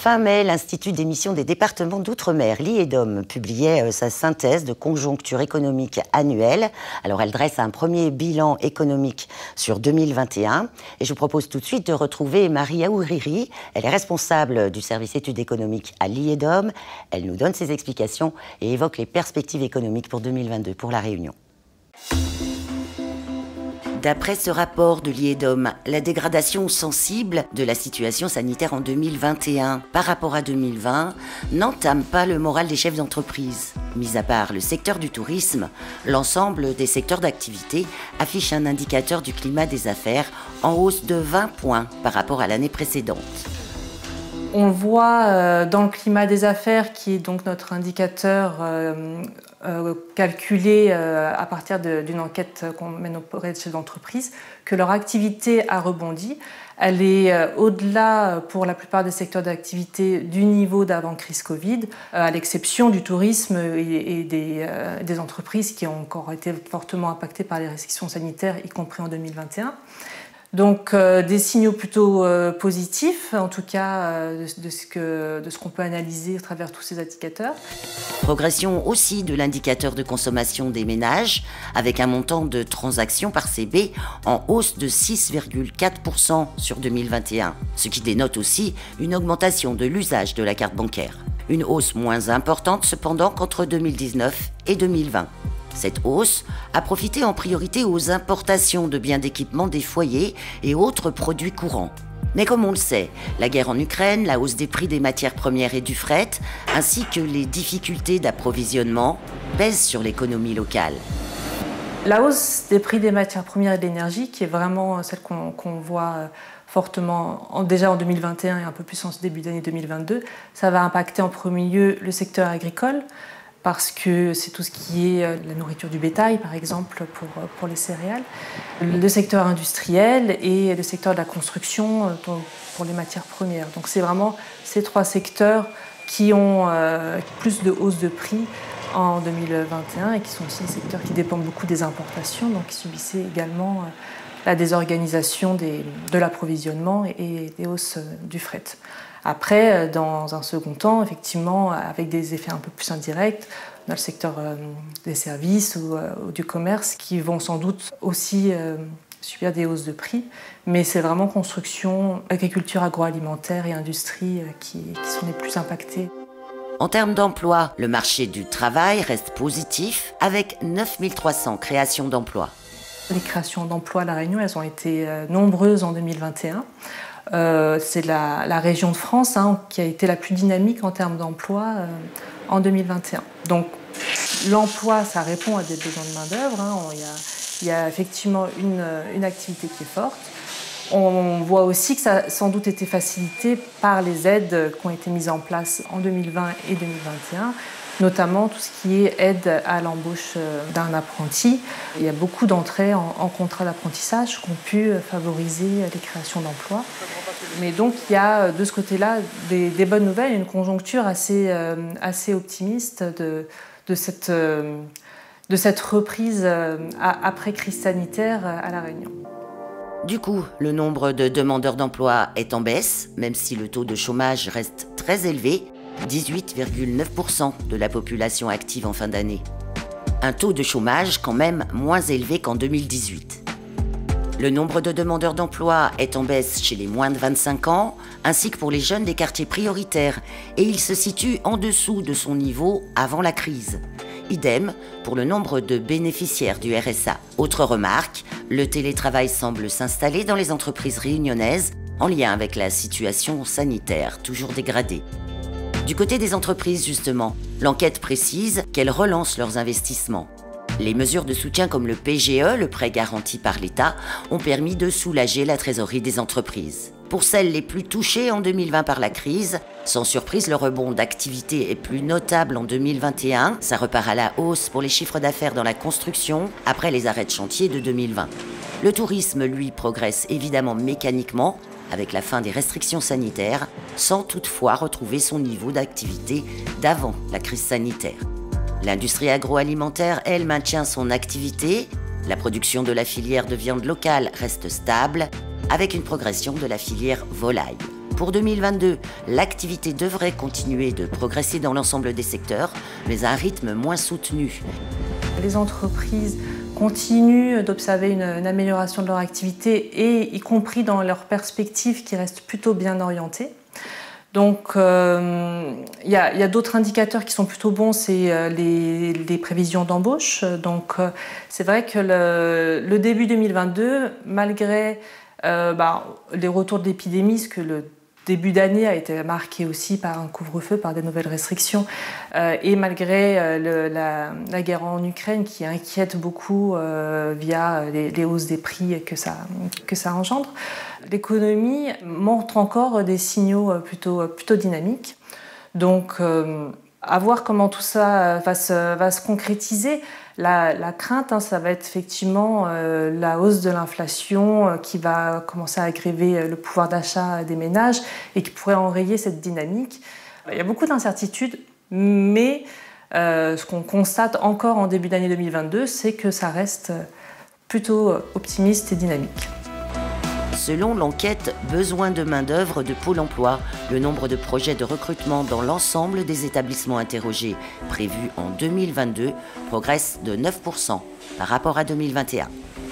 Fin mai, l'Institut d'émission des départements d'outre-mer, l'IEDOM, publiait sa synthèse de conjoncture économique annuelle. Alors, elle dresse un premier bilan économique sur 2021. Et je vous propose tout de suite de retrouver Marie Aouriri. Elle est responsable du service études économiques à l'IEDOM. Elle nous donne ses explications et évoque les perspectives économiques pour 2022 pour La Réunion. D'après ce rapport de l'IEDOM, la dégradation sensible de la situation sanitaire en 2021 par rapport à 2020 n'entame pas le moral des chefs d'entreprise. Mis à part le secteur du tourisme, l'ensemble des secteurs d'activité affiche un indicateur du climat des affaires en hausse de 20 points par rapport à l'année précédente. On le voit dans le climat des affaires, qui est donc notre indicateur calculé à partir d'une enquête qu'on mène auprès de chefs d'entreprise, que leur activité a rebondi. Elle est au-delà, pour la plupart des secteurs d'activité, du niveau d'avant-crise Covid, à l'exception du tourisme et des entreprises qui ont encore été fortement impactées par les restrictions sanitaires, y compris en 2021. Donc des signaux plutôt positifs, en tout cas de ce qu'on peut analyser à travers tous ces indicateurs. Progression aussi de l'indicateur de consommation des ménages, avec un montant de transactions par CB en hausse de 6,4% sur 2021, ce qui dénote aussi une augmentation de l'usage de la carte bancaire. Une hausse moins importante cependant qu'entre 2019 et 2020. Cette hausse a profité en priorité aux importations de biens d'équipement des foyers et autres produits courants. Mais comme on le sait, la guerre en Ukraine, la hausse des prix des matières premières et du fret, ainsi que les difficultés d'approvisionnement, pèsent sur l'économie locale. La hausse des prix des matières premières et de l'énergie, qui est vraiment celle qu'on voit fortement déjà en 2021 et un peu plus en ce début d'année 2022, ça va impacter en premier lieu le secteur agricole, parce que c'est tout ce qui est la nourriture du bétail, par exemple, pour les céréales, le secteur industriel et le secteur de la construction pour les matières premières. Donc c'est vraiment ces trois secteurs qui ont plus de hausse de prix en 2021 et qui sont aussi des secteurs qui dépendent beaucoup des importations, donc qui subissaient également la désorganisation de l'approvisionnement et des hausses du fret. Après, dans un second temps, effectivement, avec des effets un peu plus indirects, dans le secteur des services ou du commerce, qui vont sans doute aussi subir des hausses de prix. Mais c'est vraiment construction, agriculture agroalimentaire et industrie qui sont les plus impactés. En termes d'emploi, le marché du travail reste positif, avec 9 300 créations d'emplois. Les créations d'emplois à La Réunion, elles ont été nombreuses en 2021. C'est la région de France qui a été la plus dynamique en termes d'emploi en 2021. Donc l'emploi, ça répond à des besoins de main-d'œuvre. Il y a effectivement une activité qui est forte. On voit aussi que ça a sans doute été facilité par les aides qui ont été mises en place en 2020 et 2021. Notamment tout ce qui est aide à l'embauche d'un apprenti. Il y a beaucoup d'entrées en contrat d'apprentissage qui ont pu favoriser les créations d'emplois. Mais donc il y a de ce côté-là des bonnes nouvelles, une conjoncture assez optimiste de cette reprise après crise sanitaire à La Réunion. Du coup, le nombre de demandeurs d'emploi est en baisse, même si le taux de chômage reste très élevé, 18,9% de la population active en fin d'année. Un taux de chômage quand même moins élevé qu'en 2018. Le nombre de demandeurs d'emploi est en baisse chez les moins de 25 ans, ainsi que pour les jeunes des quartiers prioritaires, et il se situe en dessous de son niveau avant la crise. Idem pour le nombre de bénéficiaires du RSA. Autre remarque, le télétravail semble s'installer dans les entreprises réunionnaises, en lien avec la situation sanitaire toujours dégradée. Du côté des entreprises, justement, l'enquête précise qu'elles relancent leurs investissements. Les mesures de soutien comme le PGE, le prêt garanti par l'État, ont permis de soulager la trésorerie des entreprises. Pour celles les plus touchées en 2020 par la crise, sans surprise, le rebond d'activité est plus notable en 2021. Ça repart à la hausse pour les chiffres d'affaires dans la construction après les arrêts de chantier de 2020. Le tourisme, lui, progresse évidemment mécaniquement avec la fin des restrictions sanitaires, sans toutefois retrouver son niveau d'activité d'avant la crise sanitaire. L'industrie agroalimentaire, elle, maintient son activité. La production de la filière de viande locale reste stable, avec une progression de la filière volaille. Pour 2022, l'activité devrait continuer de progresser dans l'ensemble des secteurs, mais à un rythme moins soutenu. Les entreprises continuent d'observer une amélioration de leur activité, et y compris dans leurs perspectives qui restent plutôt bien orientées. Donc il y a d'autres indicateurs qui sont plutôt bons, c'est les prévisions d'embauche. Donc c'est vrai que le début 2022, malgré les retours de l'épidémie, ce que le début d'année a été marqué aussi par un couvre-feu, par des nouvelles restrictions, et malgré la guerre en Ukraine qui inquiète beaucoup via les hausses des prix que ça engendre, l'économie montre encore des signaux plutôt dynamiques. Donc à voir comment tout ça va se concrétiser. La crainte, ça va être effectivement la hausse de l'inflation qui va commencer à aggraver le pouvoir d'achat des ménages et qui pourrait enrayer cette dynamique. Il y a beaucoup d'incertitudes, mais ce qu'on constate encore en début d'année 2022, c'est que ça reste plutôt optimiste et dynamique. Selon l'enquête Besoin de main-d'œuvre de Pôle emploi, le nombre de projets de recrutement dans l'ensemble des établissements interrogés prévus en 2022 progresse de 9% par rapport à 2021.